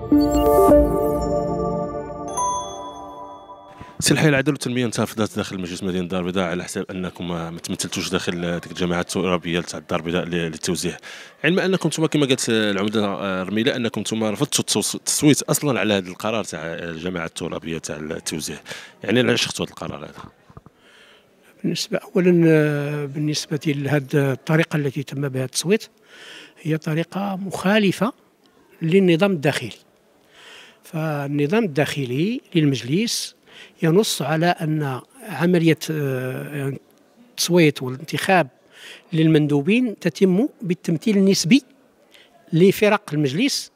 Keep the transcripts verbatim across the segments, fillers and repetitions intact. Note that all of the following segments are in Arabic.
سي الحي العداله والتنميه انتفضت داخل مجلس مدينه الدار البيضاء على حساب انكم ما تمثلتوش داخل ديك الجماعه الترابيه تاع الدار البيضاء للتوزيع، علما يعني انكم نتوما كما قالت العمده رميله انكم نتوما رفضتوا التصويت اصلا على هذا القرار تاع الجماعه الترابيه تاع التوزيع، يعني علاش اختاروا هذا القرار هذا؟ بالنسبه اولا بالنسبه لهذه الطريقه التي تم بها التصويت هي طريقه مخالفه للنظام الداخلي. فالنظام الداخلي للمجلس ينص على أن عملية التصويت والانتخاب للمندوبين تتم بالتمثيل النسبي لفرق المجلس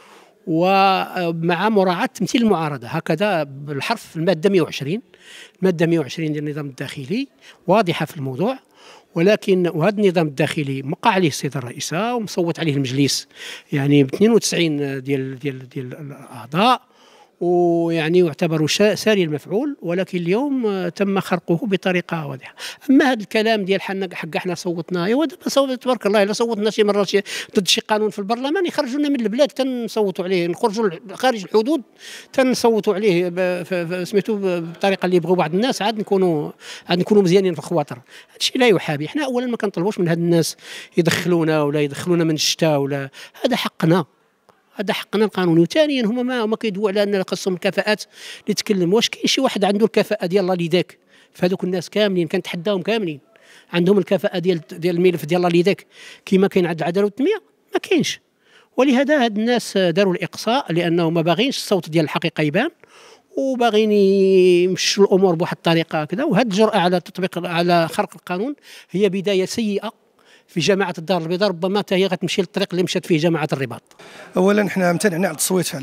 ومع مراعاة تمثيل المعارضة، هكذا بالحرف في المادة مئة وعشرين. المادة مئة وعشرين ديال النظام الداخلي واضحة في الموضوع، ولكن وهذا النظام الداخلي وقع عليه السيد الرئيسة ومصوت عليه المجلس يعني ب اثنين وتسعين ديال ديال ديال الأعضاء، ويعني يعتبر ساري المفعول، ولكن اليوم تم خرقه بطريقه واضحه. اما هذا الكلام ديال حنا حق احنا صوتنا، ايوا دابا صوت تبارك الله، الا صوتنا شي مره شي ضد شي قانون في البرلمان يخرجونا من البلاد تنصوتوا عليه، نخرجوا خارج الحدود تنصوتوا عليه سميتو بالطريقه اللي يبغوا بعض الناس، عاد نكونوا عاد نكونوا مزيانين في الخواطر. هذا الشيء لا يحابي. احنا اولا ما كنطلبوش من هاد الناس يدخلونا ولا يدخلونا من الشتاء، ولا هذا حقنا، هذا حقنا القانوني. وثانيا هما ما ما كيدووا على ان خاصهم الكفاءات اللي تكلم. واش كاين شي واحد عنده الكفاءه ديال الله ليداك؟ فهذوك الناس كاملين كنتحداهم كاملين عندهم الكفاءه ديال ديال الملف ديال الله ليداك كما كاين عند العداله والتنميه؟ ما كاينش. ولهذا هاد الناس داروا الاقصاء لانه ما باغينش الصوت ديال الحقيقه يبان، وباغيين يمشوا الامور بواحد الطريقه كذا. وهاد الجرأه على تطبيق على خرق القانون هي بدايه سيئه في جماعة الدار البيضاء، ربما حتى هي غتمشي للطريق اللي مشات فيه جماعة الرباط. اولا حنا امتنعنا على التصويت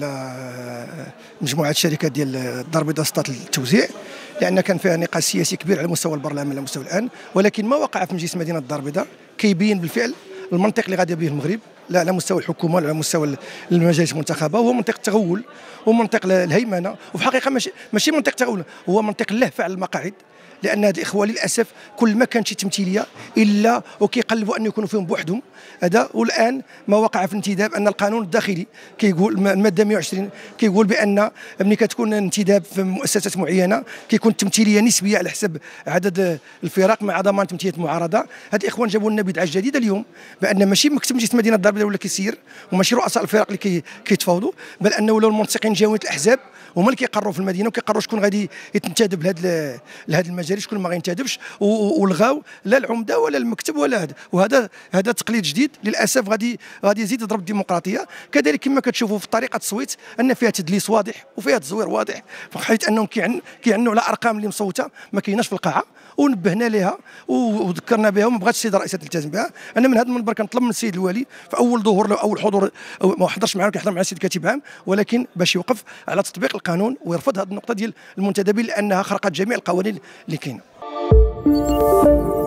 على مجموعة الشركات ديال الدار البيضاء سطات التوزيع، لان كان فيها نقاش سياسي كبير على مستوى البرلمان على مستوى الان، ولكن ما وقع في مجلس مدينة الدار البيضاء كيبين بالفعل المنطق اللي غادي به المغرب، لا على مستوى الحكومه ولا على مستوى المجالس المنتخبه، هو منطق التغول ومنطق الهيمنه. وفي الحقيقه ماشي ماشي منطق تغول، هو منطق اللهفه على المقاعد، لان هاد الاخوه للاسف كل ما كانت شي تمثيليه الا وكيقلبوا ان يكونوا فيهم بوحدهم هذا. والان ما وقع في الانتداب ان القانون الداخلي كيقول الماده مئة وعشرين كيقول بان ملي كتكون انتداب في مؤسسات معينه كيكون التمثيليه نسبيه على حسب عدد الفرق مع ضمان تمثيليه المعارضه. هاد الاخوان جابوا لنا بدعه جديده اليوم، بان ماشي مكتب مجلس مدينه الدار البيضاء ولا كيسير، وماشي رؤساء الفرق اللي كي كيتفاوضوا، بل انه ولاو المنسقين جهويه الاحزاب هما اللي كيقرروا في المدينه وكيقرروا شكون غادي يتنتدب لهذا لهذا المجال، شكون ما غينتدبش، والغاو لا العمده ولا المكتب ولا هذا. وهذا هذا تقليد جديد للاسف غادي غادي يزيد يضرب الديمقراطيه. كذلك كما كتشوفوا في طريقه التصويت ان فيها تدليس واضح وفيها تزوير واضح، حيث انهم كيعنوا على ارقام اللي مصوته ما كايناش في القاعه، ونبهنا لها وذكرنا بها وما بغاتش السيد الرئيس تلتزم بها. انا من هذا المنبر كنطلب من السيد الوالي في اول ظهور له اول حضور ما حضرش معنا، كيحضر معنا السيد كاتب عام، ولكن باش يوقف على تطبيق القانون ويرفض هذه النقطه ديال المنتدبين لانها خرقت جميع القوانين اللي كاينه.